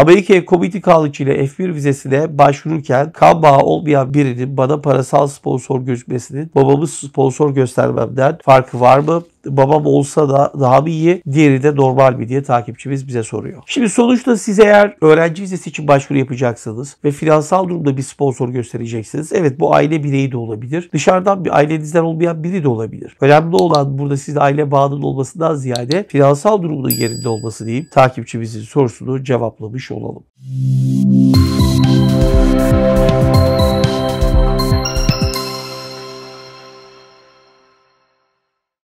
Amerika'ya Community College ile F1 vizesine başvururken kan bağı olmayan birinin bana parasal sponsor gözükmesinin babamı sponsor göstermemden farkı var mı? Babam olsa da daha mı iyi, diğeri de normal mi diye takipçimiz bize soruyor. Şimdi sonuçta siz eğer öğrenci vizesi için başvuru yapacaksınız ve finansal durumda bir sponsor göstereceksiniz. Evet, bu aile bireyi de olabilir. Dışarıdan bir ailenizden olmayan biri de olabilir. Önemli olan burada sizin aile bağının olmasından ziyade finansal durumunun yerinde olması deyip takipçimizin sorusunu cevaplamış olalım.